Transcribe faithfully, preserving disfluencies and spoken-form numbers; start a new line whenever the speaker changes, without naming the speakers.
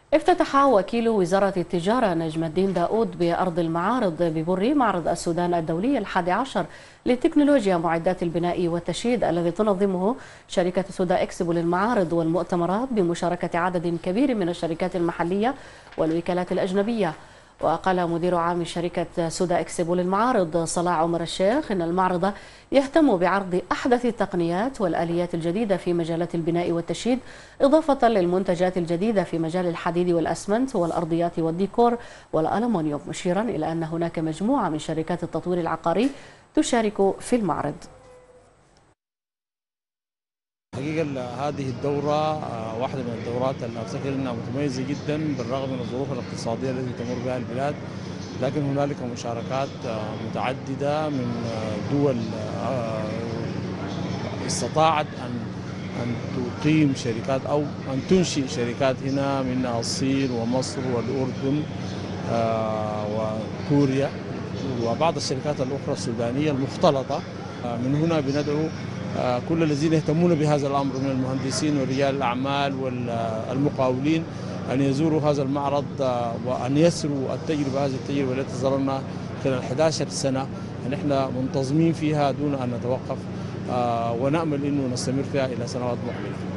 افتتح وكيل وزارة التجارة نجم الدين داود بأرض المعارض ببري معرض السودان الدولي الحادي عشر لتكنولوجيا معدات البناء والتشييد الذي تنظمه شركة سودا إكسبو للمعارض والمؤتمرات بمشاركة عدد كبير من الشركات المحلية والوكالات الأجنبية. وقال مدير عام شركة سودا إكسبو للمعارض صلاح عمر الشيخ إن المعرض يهتم بعرض أحدث التقنيات والآليات الجديدة في مجالات البناء والتشييد، إضافة للمنتجات الجديدة في مجال الحديد والأسمنت والأرضيات والديكور والألمنيوم، مشيرا إلى أن هناك مجموعة من شركات التطوير العقاري تشارك في المعرض.
حقيقة هذه الدورة واحدة من الدورات اللي أفتكر أنها متميزة جدا بالرغم من الظروف الاقتصادية التي تمر بها البلاد، لكن هنالك مشاركات متعددة من دول استطاعت أن أن تقيم شركات أو أن تنشئ شركات هنا، منها الصين ومصر والأردن وكوريا وبعض الشركات الأخرى السودانية المختلطة. من هنا بندعو كل الذين يهتمون بهذا الأمر من المهندسين ورجال الأعمال والمقاولين أن يزوروا هذا المعرض وأن يسروا التجربة هذه التجربة التي ظللنا خلال أحد عشر سنة نحن منتظمين فيها دون أن نتوقف، ونأمل أنه نستمر فيها إلى سنوات مقبلة.